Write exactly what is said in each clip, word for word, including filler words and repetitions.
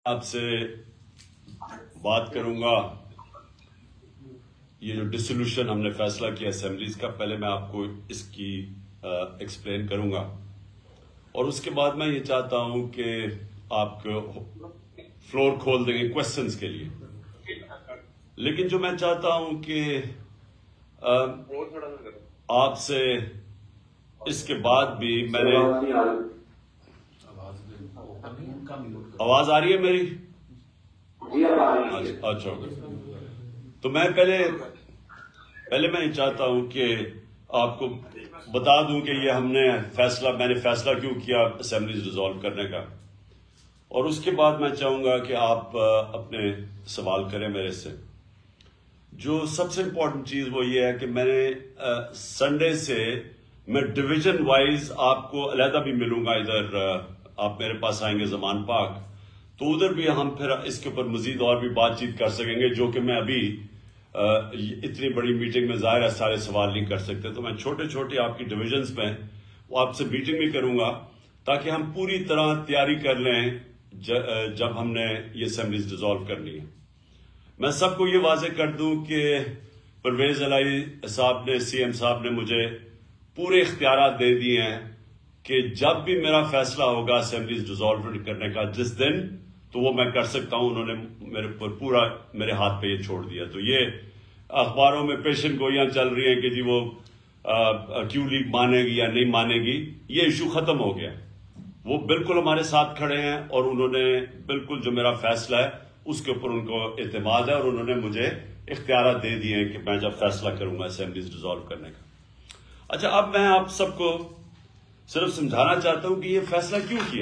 آپ سے بات کروں گا یہ جو ڈسولوشن ہم نے فیصلہ کیا اسمبلیز کا، پہلے میں آپ کو اس کی ایکسپلین کروں گا اور اس کے بعد میں یہ چاہتا ہوں کہ آپ کو فلور کھول دیں گے کوشچنز کے لیے. لیکن جو میں چاہتا ہوں کہ آپ سے اس کے بعد بھی میں نے آواز آ رہی ہے میری؟ اچھا، تو میں پہلے پہلے میں یہ چاہتا ہوں کہ آپ کو بتا دوں کہ یہ ہم نے فیصلہ میں نے فیصلہ کیوں کیا اسمبلیز ڈیزالو کرنے کا، اور اس کے بعد میں چاہوں گا کہ آپ اپنے سوال کریں میرے سے. جو سب سے امپورٹنٹ چیز وہ یہ ہے کہ میں نے سنڈے سے میں ڈویژن وائز آپ کو علیحدہ بھی ملوں گا. ادھر آپ میرے پاس آئیں گے زمان پاک، تو ادھر بھی ہم پھر اس کے اوپر مزید اور بھی بات چیت کر سکیں گے، جو کہ میں ابھی اتنی بڑی میٹنگ میں ظاہر ہے سارے سوال نہیں کر سکتے. تو میں چھوٹے چھوٹے آپ کی ڈویژنز میں وہ آپ سے میٹنگ بھی کروں گا تاکہ ہم پوری طرح تیاری کر لیں جب ہم نے یہ اسمبلیز ڈیزالو کرنی ہے. میں سب کو یہ واضح کر دوں کہ پرویز الہی صاحب نے سی ایم صاحب نے مجھے پورے اختیارات دے دیے ہیں کہ جب بھی میرا فیصلہ ہوگا اسمبلیز ڈیزالو کرنے کا جس دن، تو وہ میں کر سکتا ہوں. انہوں نے میرے پر پورا میرے ہاتھ پہ یہ چھوڑ دیا. تو یہ اخباروں میں پیشن گوئیاں چل رہی ہیں کہ جی وہ کیو لیگ مانے گی یا نہیں مانے گی، یہ ایشو ختم ہو گیا. وہ بالکل ہمارے ساتھ کھڑے ہیں اور انہوں نے بالکل جو میرا فیصلہ ہے اس کے اوپر ان کو اعتماد ہے، اور انہوں نے مجھے اختیارات دے دیے ہیں کہ میں جب فیصلہ کروں گا اسمبلیز ڈیزالو کرنے کا. اچھا، اب میں آپ سب کو صرف سمجھانا چاہتا ہوں کہ یہ فیصلہ کیوں کیا.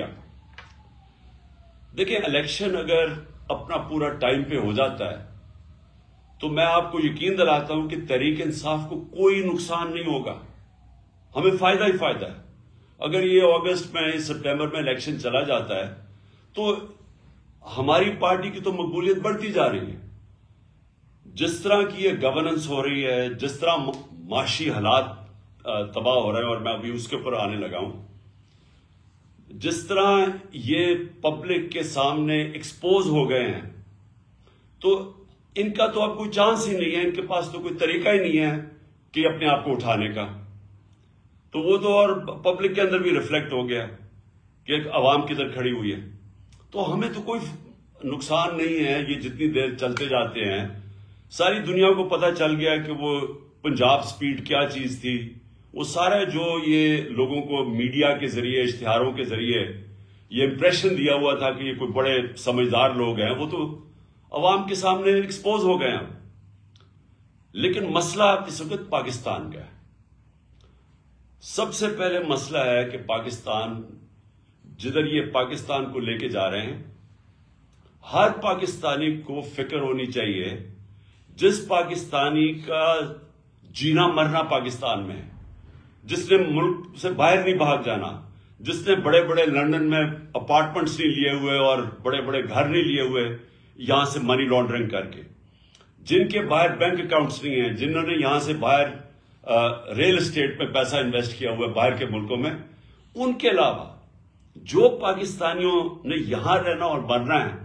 دیکھیں، الیکشن اگر اپنا پورا ٹائم پہ ہو جاتا ہے تو میں آپ کو یقین دلاتا ہوں کہ تحریک انصاف کو کوئی نقصان نہیں ہوگا، ہمیں فائدہ ہی فائدہ ہے. اگر یہ اگست میں سپٹمبر میں الیکشن چلا جاتا ہے تو ہماری پارٹی کی تو مقبولیت بڑھتی جا رہی ہے. جس طرح کی یہ گورننس ہو رہی ہے، جس طرح معاشی حالات تباہ ہو رہے ہیں، اور میں ابھی اس کے اوپر آنے لگا ہوں، جس طرح یہ پبلک کے سامنے ایکسپوز ہو گئے ہیں، تو ان کا تو اب کوئی چانس ہی نہیں ہے، ان کے پاس تو کوئی طریقہ ہی نہیں ہے کہ اپنے آپ کو اٹھانے کا. تو وہ تو اور پبلک کے اندر بھی ریفلیکٹ ہو گیا کہ ایک عوام کدھر کھڑی ہوئی ہے. تو ہمیں تو کوئی نقصان نہیں ہے یہ جتنی دیر چلتے جاتے ہیں. ساری دنیا کو پتہ چل گیا کہ وہ پنجاب سپیڈ کیا چیز تھی. وہ سارا جو یہ لوگوں کو میڈیا کے ذریعے، اشتہاروں کے ذریعے یہ امپریشن دیا ہوا تھا کہ یہ کوئی بڑے سمجھدار لوگ ہیں، وہ تو عوام کے سامنے ایکسپوز ہو گئے ہیں. لیکن مسئلہ اس وقت پاکستان کا ہے. سب سے پہلے مسئلہ ہے کہ پاکستان جدھر یہ پاکستان کو لے کے جا رہے ہیں، ہر پاکستانی کو فکر ہونی چاہیے جس پاکستانی کا جینا مرنا پاکستان میں ہے، جس نے ملک سے باہر نہیں بھاگ جانا، جس نے بڑے بڑے لندن میں اپارٹمنٹس نہیں لیے ہوئے اور بڑے بڑے گھر نہیں لیے ہوئے یہاں سے منی لانڈرنگ کر کے، جن کے باہر بینک اکاؤنٹس نہیں ہیں، جنہوں نے یہاں سے باہر ریل اسٹیٹ میں پیسہ انویسٹ کیا ہوا ہے باہر کے ملکوں میں، ان کے علاوہ جو پاکستانیوں نے یہاں رہنا اور مرنا ہے،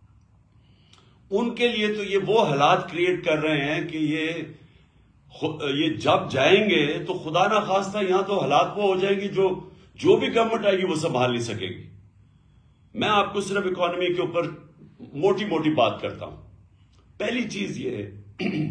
ان کے لیے تو یہ وہ حالات کریٹ کر رہے ہیں کہ یہ یہ جب جائیں گے تو خدا نہ خواستہ یہاں تو حالات وہ ہو جائیں گی جو جو بھی گورنمنٹ آئے گی وہ سنبھال نہیں سکے گی. میں آپ کو صرف اکانومی کے اوپر موٹی موٹی بات کرتا ہوں. پہلی چیز یہ ہے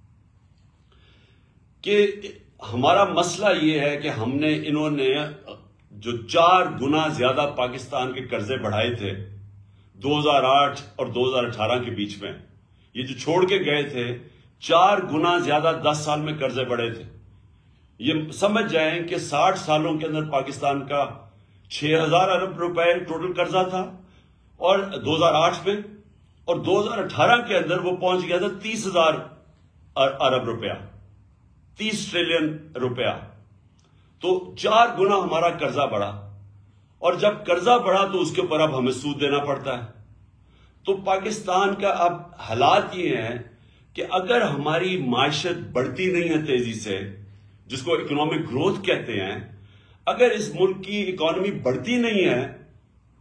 کہ ہمارا مسئلہ یہ ہے کہ ہم نے انہوں نے جو چار گنا زیادہ پاکستان کے قرضے بڑھائے تھے دو ہزار آٹھ اور دو ہزار اٹھارہ کے بیچ میں، یہ جو چھوڑ کے گئے تھے، چار گنا زیادہ دس سال میں قرضے بڑھے تھے. یہ سمجھ جائیں کہ ساٹھ سالوں کے اندر پاکستان کا چھ ہزار ارب روپے ٹوٹل قرضہ تھا اور دو ہزار آٹھ میں، اور دو ہزار اٹھارہ کے اندر وہ پہنچ گیا تھا تیس ہزار ارب روپیہ، تیس ٹریلین روپیہ. تو چار گنا ہمارا قرضہ بڑھا، اور جب قرضہ بڑھا تو اس کے اوپر اب ہمیں سود دینا پڑتا ہے. تو پاکستان کا اب حالات یہ ہیں کہ اگر ہماری معیشت بڑھتی نہیں ہے تیزی سے، جس کو اکنامک گروتھ کہتے ہیں، اگر اس ملک کی اکانومی بڑھتی نہیں ہے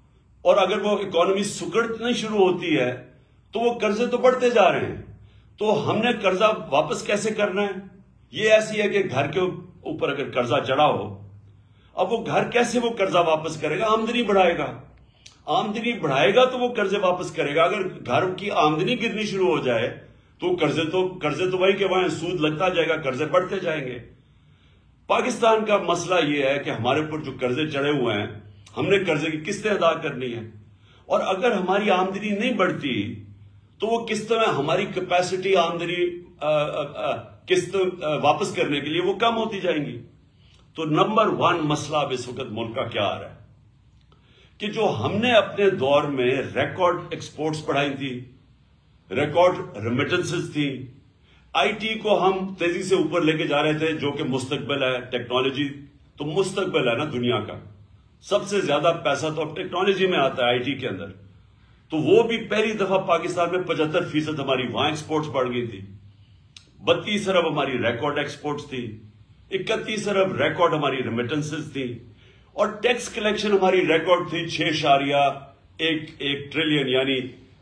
اور اگر وہ اکانومی سکڑنا شروع ہوتی ہے تو وہ قرضے تو بڑھتے جا رہے ہیں. تو ہم نے قرضہ واپس کیسے کرنا ہے؟ یہ ایسی ہے کہ گھر کے اوپر اگر قرضہ چڑھا ہو، اب وہ گھر کیسے وہ قرضہ واپس کرے گا؟ آمدنی بڑھائے گا. آمدنی بڑھائے گا تو وہ قرضے واپس کرے گا. اگر گھر کی آمدنی گرنی شروع ہو جائے تو قرضے تو قرضے تو وہی کہ وہاں سود لگتا جائے گا، قرضے بڑھتے جائیں گے. پاکستان کا مسئلہ یہ ہے کہ ہمارے اوپر جو قرضے چڑھے ہوئے ہیں، ہم نے قرضے کی قسطیں ادا کرنی ہے، اور اگر ہماری آمدنی نہیں بڑھتی تو وہ قسطیں ہماری کیپیسٹی آمدنی قسط واپس کرنے کے لیے وہ کم ہوتی جائیں گی. تو نمبر ون مسئلہ اب اس وقت ملک کا کیا آ رہا ہے کہ جو ہم نے اپنے دور میں ریکارڈ ایکسپورٹس بڑھائی تھی، ریکارڈ ریمیٹنسز تھی، آئی ٹی کو ہم تیزی سے اوپر لے کے جا رہے تھے، جو کہ مستقبل ہے. ٹیکنالوجی تو مستقبل ہے نا دنیا کا، سب سے زیادہ پیسہ تو اب ٹیکنالوجی میں آتا ہے، آئی ٹی کے اندر. تو وہ بھی پہلی دفعہ پاکستان میں پچہتر فیصد ہماری وہاں ایکسپورٹس بڑھ گئی تھی. بتیس ارب ہماری ریکارڈ ایکسپورٹس تھی، اکتیس ارب ریکارڈ ہماری ریمیٹنسز تھی، اور ٹیکس کلیکشن ہماری ریکارڈ تھی چھ اشاریہ ایک ایک ٹریلین، یعنی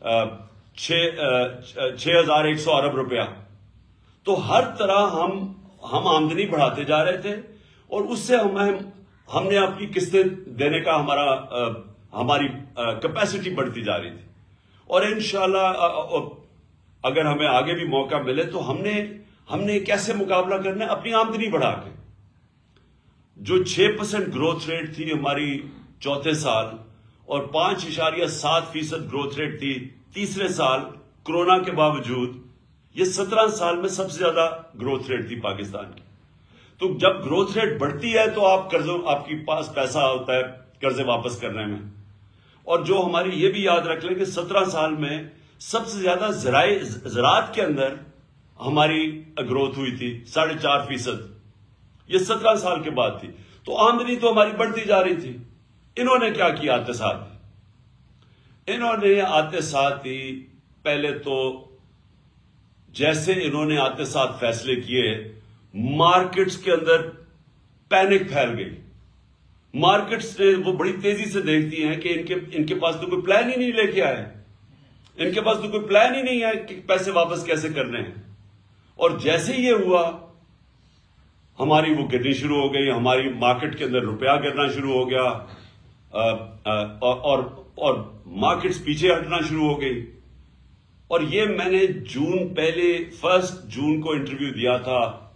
چھ ہزار ایک سو ارب روپیہ. تو ہر طرح ہم ہم آمدنی بڑھاتے جا رہے تھے، اور اس سے ہمیں ہم نے اپنی قسطیں دینے کا ہمارا ہماری کیپیسٹی بڑھتی جا رہی تھی. اور انشاءاللہ اگر ہمیں آگے بھی موقع ملے تو ہم نے ہم نے کیسے مقابلہ کرنا ہے؟ اپنی آمدنی بڑھا کے. جو چھ پرسنٹ گروتھ ریٹ تھی ہماری چوتھے سال، اور پانچ اشاریہ سات فیصد گروتھ ریٹ تھی تیسرے سال کورونا کے باوجود، یہ سترہ سال میں سب سے زیادہ گروتھ ریٹ تھی پاکستان کی. تو جب گروتھ ریٹ بڑھتی ہے تو آپ قرضوں آپ کے پاس پیسہ ہوتا ہے قرضے واپس کرنے میں. اور جو ہماری یہ بھی یاد رکھ لیں کہ سترہ سال میں سب سے زیادہ زراعی زراعت کے اندر ہماری گروتھ ہوئی تھی ساڑھے چار فیصد. یہ سترہ سال کے بعد تھی. تو آمدنی تو ہماری بڑھتی جا رہی تھی. انہوں نے کیا کیا آتے ساتھ؟ انہوں نے آتے ساتھ ہی پہلے تو جیسے انہوں نے آتے ساتھ فیصلے کیے، مارکیٹس کے اندر پینک پھیل گئی. مارکیٹس نے وہ بڑی تیزی سے دیکھتی ہیں کہ ان کے ان کے پاس تو کوئی پلان ہی نہیں لے کے آئے، ان کے پاس تو کوئی پلان ہی نہیں ہے کہ پیسے واپس کیسے کرنے ہیں. اور جیسے یہ ہوا ہماری وہ گرنی شروع ہو گئی، ہماری مارکیٹ کے اندر روپیہ گرنا شروع ہو گیا، اور اور مارکیٹس پیچھے ہٹنا شروع ہو گئی. اور یہ میں نے جون پہلے فرسٹ جون کو انٹرویو دیا تھا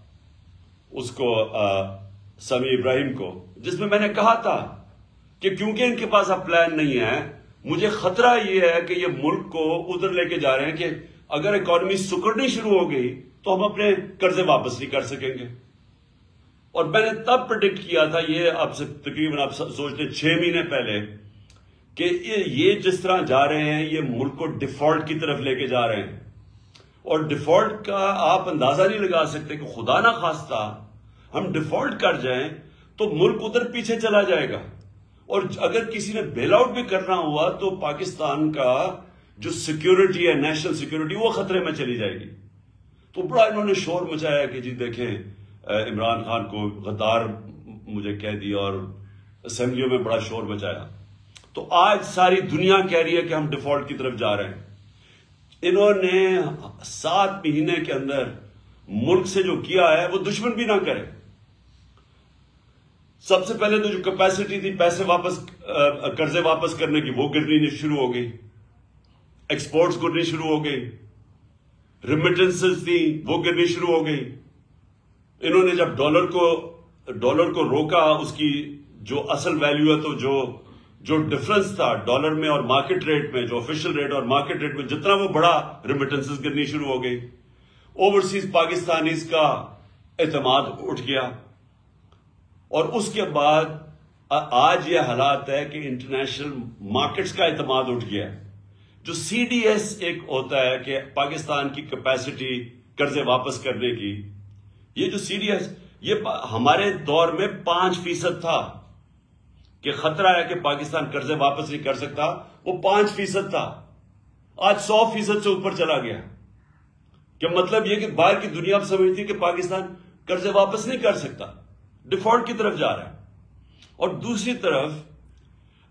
اس کو سمیع ابراہیم کو، جس میں میں نے کہا تھا کہ کیونکہ ان کے پاس اب پلان نہیں ہے، مجھے خطرہ یہ ہے کہ یہ ملک کو ادھر لے کے جا رہے ہیں کہ اگر اکانومی سکڑنی شروع ہو گئی تو ہم اپنے قرضے واپس نہیں کر سکیں گے. اور میں نے تب پریڈکٹ کیا تھا، یہ آپ سے تقریباً آپ سوچتے چھ مہینے پہلے، کہ یہ جس طرح جا رہے ہیں یہ ملک کو ڈیفالٹ کی طرف لے کے جا رہے ہیں. اور ڈیفالٹ کا آپ اندازہ نہیں لگا سکتے کہ خدا نہ خواستہ ہم ڈیفالٹ کر جائیں تو ملک ادھر پیچھے چلا جائے گا. اور اگر کسی نے بیل آؤٹ بھی کرنا ہوا تو پاکستان کا جو سیکیورٹی ہے، نیشنل سیکیورٹی، وہ خطرے میں چلی جائے گی. تو بڑا انہوں نے شور مچایا کہ جی دیکھیں عمران خان کو غدار مجھے کہہ دیا، اور اسمبلیوں میں بڑا شور مچایا. تو آج ساری دنیا کہہ رہی ہے کہ ہم ڈیفالٹ کی طرف جا رہے ہیں. انہوں نے سات مہینے کے اندر ملک سے جو کیا ہے وہ دشمن بھی نہ کرے. سب سے پہلے تو جو کیپیسٹی تھی پیسے واپس قرضے واپس کرنے کی، وہ گرنی شروع ہو گئی، ایکسپورٹس گرنی شروع ہو گئی، ریمیٹنسز تھی وہ گرنی شروع ہو گئی. انہوں نے جب ڈالر کو ڈالر کو روکا، اس کی جو اصل ویلیو ہے، تو جو جو ڈفرنس تھا ڈالر میں اور مارکیٹ ریٹ میں، جو آفیشل ریٹ اور مارکیٹ ریٹ میں جتنا وہ بڑا، ریمیٹنسز گرنی شروع ہو گئی. اوورسیز پاکستانیز کا اعتماد اٹھ گیا. اور اس کے بعد آج یہ حالات ہے کہ انٹرنیشنل مارکیٹس کا اعتماد اٹھ گیا. جو سی ڈی ایس ایک ہوتا ہے کہ پاکستان کی کیپیسٹی قرضے واپس کرنے کی، یہ جو سی ڈی ایس یہ ہمارے دور میں پانچ فیصد تھا کہ خطرہ ہے کہ پاکستان قرضے واپس نہیں کر سکتا، وہ پانچ فیصد تھا. آج سو فیصد سے اوپر چلا گیا. کہ مطلب یہ کہ باہر کی دنیا سمجھتی کہ پاکستان قرضے واپس نہیں کر سکتا، ڈیفالٹ کی طرف جا رہا ہے. اور دوسری طرف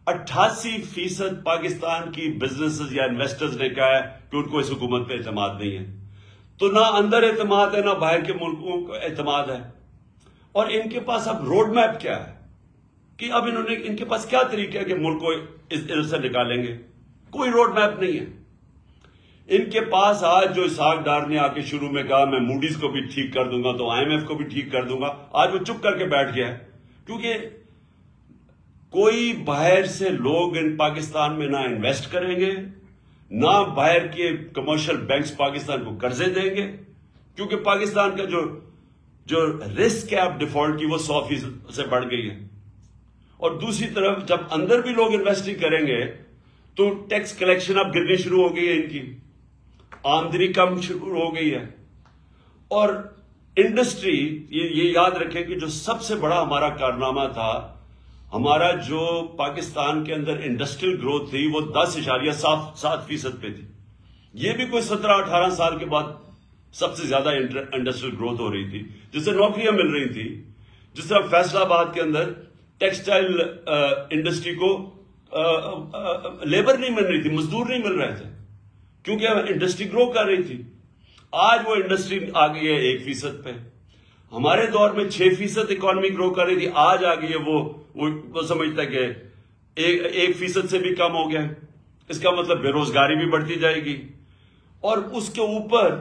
اٹھاسی فیصد پاکستان کی بزنسز یا انویسٹرز نے کہا ہے کہ ان کو اس حکومت پہ اعتماد نہیں ہے. تو نہ اندر اعتماد ہے نہ باہر کے ملکوں کو اعتماد ہے. اور ان کے پاس اب روڈ میپ کیا ہے کہ اب انہوں نے ان کے پاس کیا طریقہ ہے کہ ملک کو ادھر سے نکالیں گے؟ کوئی روڈ میپ نہیں ہے ان کے پاس. آج جو اسحاق ڈار نے آ کے شروع میں کہا میں موڈیز کو بھی ٹھیک کر دوں گا تو آئی ایم ایف کو بھی ٹھیک کر دوں گا, آج وہ چپ کر کے بیٹھ گیا ہے. کیونکہ کوئی باہر سے لوگ ان پاکستان میں نہ انویسٹ کریں گے, نہ باہر کے کمرشل بینکس پاکستان کو قرضے دیں گے, کیونکہ پاکستان کا جو جو رسک ہے اب ڈیفالٹ کی وہ سو فیصد سے بڑھ گئی ہے. اور دوسری طرف جب اندر بھی لوگ انویسٹنگ کریں گے تو ٹیکس کلیکشن اب گرنی شروع ہو گئی ہے, ان کی آمدنی کم شروع ہو گئی ہے. اور انڈسٹری, یہ یاد رکھیں کہ جو سب سے بڑا ہمارا کارنامہ تھا, ہمارا جو پاکستان کے اندر انڈسٹریل گروتھ تھی وہ دس اشاریہ سات فیصد پہ تھی. یہ بھی کوئی سترہ اٹھارہ سال کے بعد سب سے زیادہ انڈسٹریل گروتھ ہو رہی تھی, جس سے نوکریاں مل رہی تھی. جس طرح فیصل آباد کے اندر ٹیکسٹائل انڈسٹری کو لیبر نہیں مل رہی تھی, مزدور نہیں مل رہے تھے, کیونکہ انڈسٹری گرو کر رہی تھی. آج وہ انڈسٹری آ گئی ہے ایک فیصد پہ. ہمارے دور میں چھ فیصد اکانومی گرو کر رہی تھی, آج آ گئی ہے وہ وہ سمجھتا ہے کہ ایک فیصد سے بھی کم ہو گیا. اس کا مطلب بے روزگاری بھی بڑھتی جائے گی. اور اس کے اوپر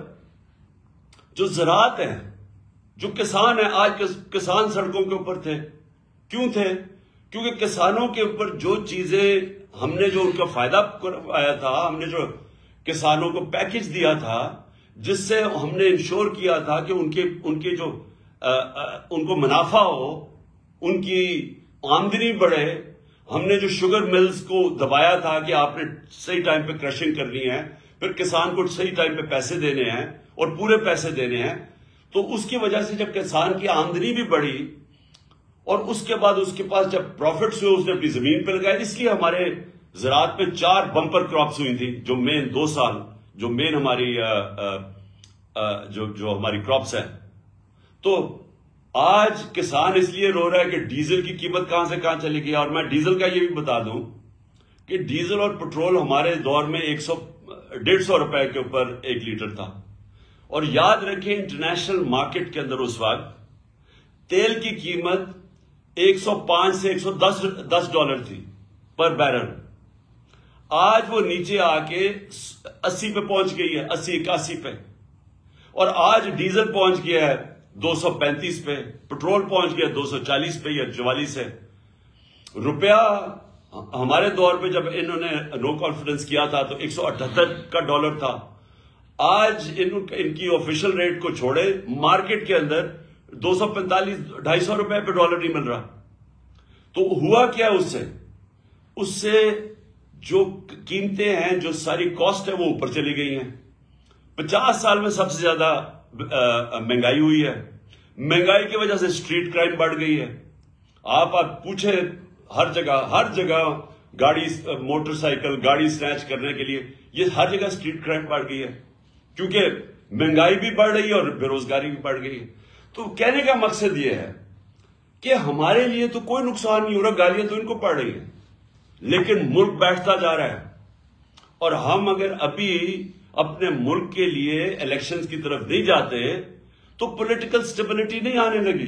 جو زراعت ہے, جو کسان ہیں, آج کسان سڑکوں کے اوپر تھے. کیوں تھے؟ کیونکہ کسانوں کے اوپر جو چیزیں ہم نے جو ان کا فائدہ آیا تھا, ہم نے جو کسانوں کو پیکج دیا تھا, جس سے ہم نے انشور کیا تھا کہ ان کے ان کے جو ان کو منافع ہو, ان کی آمدنی بڑھے. ہم نے جو شوگر ملز کو دبایا تھا کہ آپ نے صحیح ٹائم پہ کرشنگ کرنی ہے, پھر کسان کو صحیح ٹائم پہ پیسے دینے ہیں اور پورے پیسے دینے ہیں. تو اس کی وجہ سے جب کسان کی آمدنی بھی بڑھی اور اس کے بعد اس کے پاس جب پروفٹس ہوئے, اس نے اپنی زمین پہ لگائے. اس لیے ہمارے زراعت میں چار بمپر کراپس ہوئی تھی, جو مین دو سال جو مین ہماری آ, آ, آ, جو جو ہماری کراپس ہیں. تو آج کسان اس لیے رو رہا ہے کہ ڈیزل کی قیمت کہاں سے کہاں چلی گئی. اور میں ڈیزل کا یہ بھی بتا دوں کہ ڈیزل اور پٹرول ہمارے دور میں ایک سو ڈیڑھ سو روپے کے اوپر ایک لیٹر تھا. اور یاد رکھیں انٹرنیشنل مارکیٹ کے اندر اس وقت تیل کی قیمت ایک سو پانچ سے ایک سو دس دس ڈالر تھی پر بیرل. آج وہ نیچے آ کے اسی پہ پہنچ گئی ہے, اسی اکاسی پہ. اور آج ڈیزل پہنچ گیا ہے دو سو پینتیس پہ, پٹرول پہنچ گیا دو سو چالیس پہ یا چوالیس ہے. روپیہ ہمارے دور پہ جب انہوں نے نو کانفیڈنس کیا تھا تو ایک سو اٹھہتر کا ڈالر تھا. آج ان کی آفیشل ریٹ کو چھوڑے مارکیٹ کے اندر دو سو پینتالیس ڈھائی سو روپے پہ ڈالر نہیں مل رہا. تو ہوا کیا اس سے اس سے جو قیمتیں ہیں, جو ساری کاسٹ ہے وہ اوپر چلی گئی ہیں. پچاس سال میں سب سے زیادہ مہنگائی ہوئی ہے. مہنگائی کی وجہ سے اسٹریٹ کرائم بڑھ گئی ہے. آپ آپ پوچھیں ہر جگہ ہر جگہ گاڑی موٹر سائیکل گاڑی سنیچ کرنے کے لیے یہ ہر جگہ اسٹریٹ کرائم بڑھ گئی ہے, کیونکہ مہنگائی بھی بڑھ رہی ہے اور بے روزگاری بھی بڑھ گئی ہے. تو کہنے کا مقصد یہ ہے کہ ہمارے لیے تو کوئی نقصان نہیں ہو رہا, گالیاں تو ان کو پڑ رہی ہیں, لیکن ملک بیٹھتا جا رہا ہے. اور ہم اگر ابھی اپنے ملک کے لیے الیکشنز کی طرف نہیں جاتے تو پولیٹیکل سٹیبلٹی نہیں آنے لگی.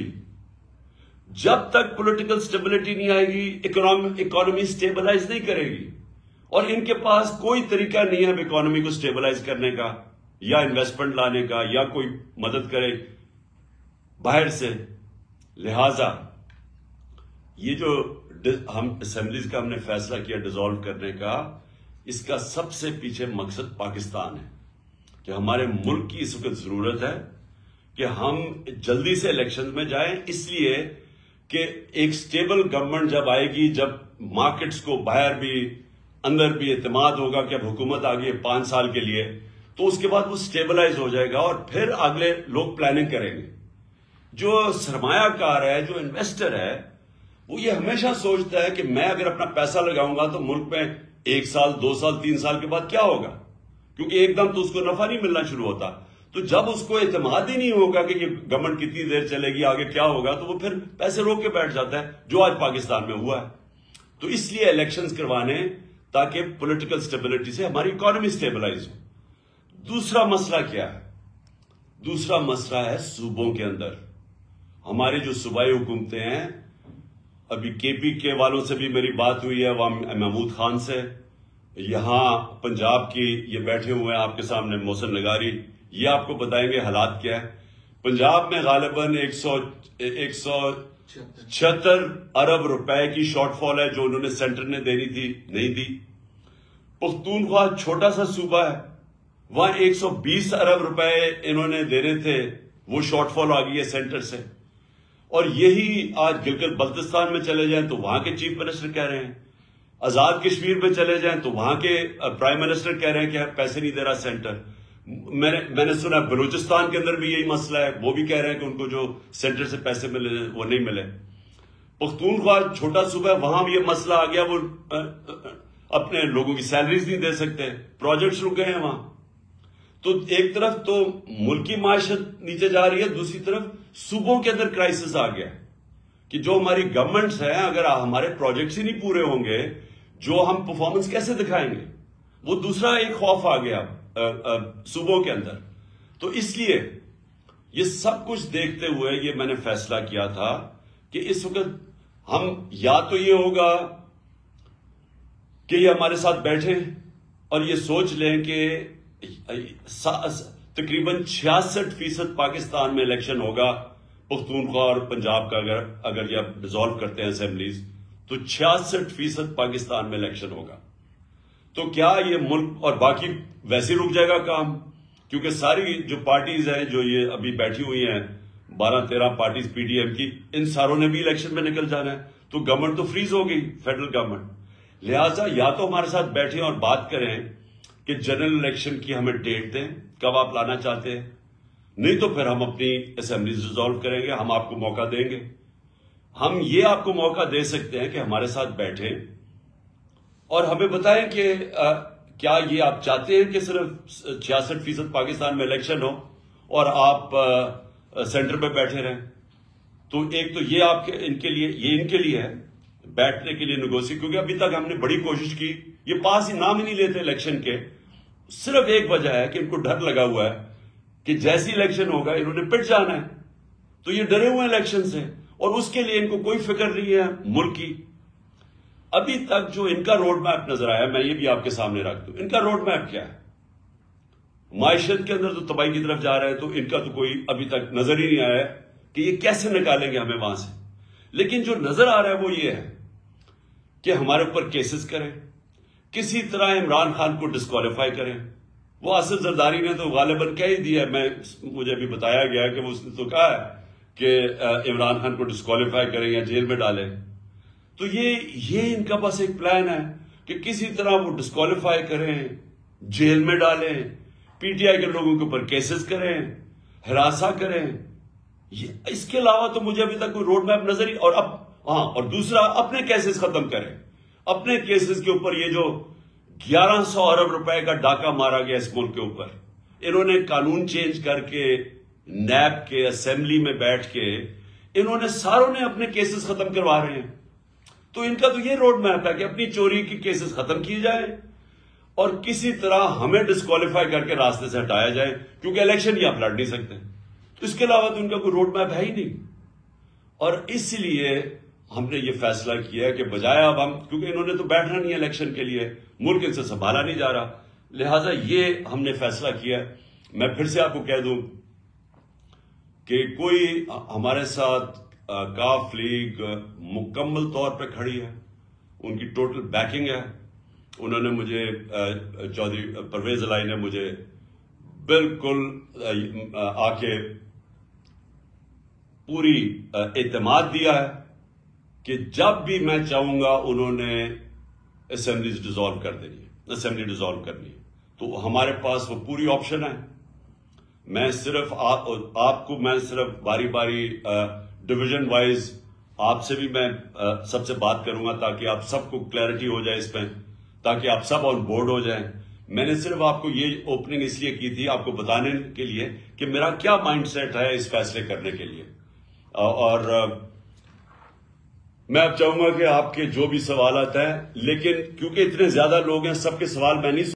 جب تک پولیٹیکل سٹیبلٹی نہیں آئے گی اکانومی سٹیبلائز نہیں کرے گی. اور ان کے پاس کوئی طریقہ نہیں ہے اکانومی کو سٹیبلائز کرنے کا, یا انویسٹمنٹ لانے کا, یا کوئی مدد کرے باہر سے. لہذا یہ جو ہم اسمبلیز کا ہم نے فیصلہ کیا ڈیزالو کرنے کا, اس کا سب سے پیچھے مقصد پاکستان ہے کہ ہمارے ملک کی اس وقت ضرورت ہے کہ ہم جلدی سے الیکشن میں جائیں, اس لیے کہ ایک سٹیبل گورنمنٹ جب آئے گی, جب مارکیٹس کو باہر بھی اندر بھی اعتماد ہوگا کہ اب حکومت آ گئی ہے پانچ سال کے لیے, تو اس کے بعد وہ سٹیبلائز ہو جائے گا اور پھر اگلے لوگ پلاننگ کریں گے. جو سرمایہ کار ہے, جو انویسٹر ہے, وہ یہ ہمیشہ سوچتا ہے کہ میں اگر اپنا پیسہ لگاؤں گا تو ملک میں ایک سال دو سال تین سال کے بعد کیا ہوگا, کیونکہ ایک دم تو اس کو نفع نہیں ملنا شروع ہوتا. تو جب اس کو اعتماد ہی نہیں ہوگا کہ یہ گورنمنٹ کتنی دیر چلے گی, آگے کیا ہوگا, تو وہ پھر پیسے روک کے بیٹھ جاتا ہے, جو آج پاکستان میں ہوا ہے. تو اس لیے الیکشنز کروانے تاکہ پولیٹیکل سٹیبلٹی سے ہماری اکانومی سٹیبلائز ہو. دوسرا مسئلہ کیا ہے؟ دوسرا مسئلہ ہے صوبوں کے اندر. ہماری جو صوبائی حکومتیں ہیں، ابھی کے پی کے والوں سے بھی میری بات ہوئی ہے، وہاں محمود خان سے، یہاں پنجاب کی یہ بیٹھے ہوئے ہیں آپ کے سامنے محسن نگاری، یہ آپ کو بتائیں گے حالات کیا ہے. پنجاب میں غالباً ایک سو ایک سو چھہتر ارب روپے کی شارٹ فال ہے جو انہوں نے سینٹر نے دینی تھی، نہیں دی. پختونخوا چھوٹا سا صوبہ ہے، وہاں ایک سو بیس ارب روپے انہوں نے دینے تھے، وہ شارٹ فال آ گئی ہے سینٹر سے. اور یہی آج گلگت بلتستان میں چلے جائیں تو وہاں کے چیف منسٹر کہہ رہے ہیں، آزاد کشمیر میں چلے جائیں تو وہاں کے پرائم منسٹر کہہ رہے ہیں کہ پیسے نہیں دے رہا سینٹر. میں نے میں نے سنا بلوچستان کے اندر بھی یہی مسئلہ ہے، وہ بھی کہہ رہے ہیں کہ ان کو جو سینٹر سے پیسے ملے وہ نہیں ملے. پختونخوا چھوٹا صوبہ ہے، وہاں بھی یہ مسئلہ آ گیا، وہ اپنے لوگوں کی سیلریز نہیں دے سکتے، پروجیکٹس رک گئے ہیں وہاں. تو ایک طرف تو ملکی معیشت نیچے جا رہی ہے، دوسری طرف صوبوں کے اندر کرائسس آ گیا کہ جو ہماری گورنمنٹس ہیں، اگر ہمارے پروجیکٹس ہی نہیں پورے ہوں گے، جو ہم پرفارمنس کیسے دکھائیں گے؟ وہ دوسرا ایک خوف آ گیا صوبوں کے اندر. تو اس لیے یہ سب کچھ دیکھتے ہوئے یہ میں نے فیصلہ کیا تھا کہ اس وقت ہم یا تو یہ ہوگا کہ یہ ہمارے ساتھ بیٹھیں اور یہ سوچ لیں کہ تقریباً چھیاسٹھ فیصد پاکستان میں الیکشن ہوگا، پختونخوا اور پنجاب کا اگر اگر یہ ڈیزالو کرتے ہیں اسمبلیز تو چھیاسٹھ فیصد پاکستان میں الیکشن ہوگا. تو کیا یہ ملک اور باقی ویسے رک جائے گا کام؟ کیونکہ ساری جو پارٹیز ہیں جو یہ ابھی بیٹھی ہوئی ہیں، بارہ تیرہ پارٹیز پی ڈی ایم کی، ان ساروں نے بھی الیکشن میں نکل جانا ہے. تو گورنمنٹ تو فریز ہو گئی، فیڈرل گورنمنٹ. لہٰذا یا تو ہمارے ساتھ بیٹھیں اور بات کریں کہ جنرل الیکشن کی ہمیں ڈیٹ دیں، کب آپ لانا چاہتے ہیں، نہیں تو پھر ہم اپنی اسمبلیز ریزالو کریں گے، ہم آپ کو موقع دیں گے. ہم یہ آپ کو موقع دے سکتے ہیں کہ ہمارے ساتھ بیٹھیں اور ہمیں بتائیں کہ آ, کیا یہ آپ چاہتے ہیں کہ صرف چھیاسٹھ فیصد پاکستان میں الیکشن ہو اور آپ آ, سینٹر پہ بیٹھے رہیں. تو ایک تو یہ آپ کے ان کے لیے یہ ان کے لیے ہے بیٹھنے کے لیے نیگوسی، کیونکہ ابھی تک ہم نے بڑی کوشش کی، یہ پاس ہی نام ہی نہیں لیتے الیکشن کے. صرف ایک وجہ ہے کہ ان کو ڈر لگا ہوا ہے کہ جیسی الیکشن ہوگا انہوں نے پٹ جانا ہے، تو یہ ڈرے ہوئے الیکشن سے اور اس کے لیے ان کو کوئی فکر نہیں ہے ملک کی. ابھی تک جو ان کا روڈ میپ نظر آیا، میں یہ بھی آپ کے سامنے رکھ دوں، ان کا روڈ میپ کیا ہے؟ معیشت کے اندر تو تباہی کی طرف جا رہا ہے، تو ان کا تو کوئی ابھی تک نظر ہی نہیں آیا ہے کہ یہ کیسے نکالیں گے ہمیں وہاں سے. لیکن جو نظر آ رہا ہے وہ یہ ہے کہ ہمارے اوپر کیسز کریں، کسی طرح عمران خان کو ڈسکوالیفائی کریں. وہ اسد زرداری نے تو غالباً کہہ ہی دیا ہے، میں مجھے بھی بتایا گیا کہ وہ اس نے تو کہا ہے کہ عمران خان کو ڈسکوالیفائی کریں یا جیل میں ڈالیں. تو یہ یہ ان کا بس ایک پلان ہے کہ کسی طرح وہ ڈسکوالیفائی کریں، جیل میں ڈالیں، پی ٹی آئی کے لوگوں کے اوپر کیسز کریں، ہراساں کریں. یہ اس کے علاوہ تو مجھے ابھی تک کوئی روڈ میپ نظر ہی. اور اب ہاں اور دوسرا اپنے کیسز ختم کریں، اپنے کیسز کے اوپر یہ جو گیارہ سو ارب روپے کا ڈاکہ مارا گیا اس ملک کے اوپر، انہوں نے قانون چینج کر کے نیب کے اسمبلی میں بیٹھ کے انہوں نے ساروں نے اپنے کیسز ختم کروا رہے ہیں. تو ان کا تو یہ روڈ میپ ہے کہ اپنی چوری کی کیسز ختم کیے جائیں اور کسی طرح ہمیں ڈسکوالیفائی کر کے راستے سے ہٹایا جائے، کیونکہ الیکشن ہی آپ لڑ نہیں سکتے. تو اس کے علاوہ تو ان کا کوئی روڈ میپ ہے ہی نہیں. اور اس لیے ہم نے یہ فیصلہ کیا کہ بجائے اب ہم، کیونکہ انہوں نے تو بیٹھنا نہیں ہے الیکشن کے لیے، ملک ان سے سنبھالا نہیں جا رہا، لہٰذا یہ ہم نے فیصلہ کیا. میں پھر سے آپ کو کہہ دوں کہ کوئی ہمارے ساتھ کاف لیگ مکمل طور پہ کھڑی ہے، ان کی ٹوٹل بیکنگ ہے. انہوں نے مجھے چودھری پرویز الہی نے مجھے بالکل آ کے پوری اعتماد دیا ہے کہ جب بھی میں چاہوں گا انہوں نے اسمبلیز ڈیزالو کر دینی ہے، اسمبلی ڈیزالو کرنی ہے. تو ہمارے پاس وہ پوری آپشن ہے. میں صرف آپ کو میں صرف باری باری ڈویژن وائز آپ سے بھی میں سب سے بات کروں گا تاکہ آپ سب کو کلیئرٹی ہو جائے اس پہ، تاکہ آپ سب آن بورڈ ہو جائیں. میں نے صرف آپ کو یہ اوپننگ اس لیے کی تھی، آپ کو بتانے کے لیے کہ میرا کیا مائنڈ سیٹ ہے اس فیصلے کرنے کے لیے. اور میں اب چاہوں گا کہ آپ کے جو بھی سوالات ہیں، لیکن کیونکہ اتنے زیادہ لوگ ہیں، سب کے سوال میں نہیں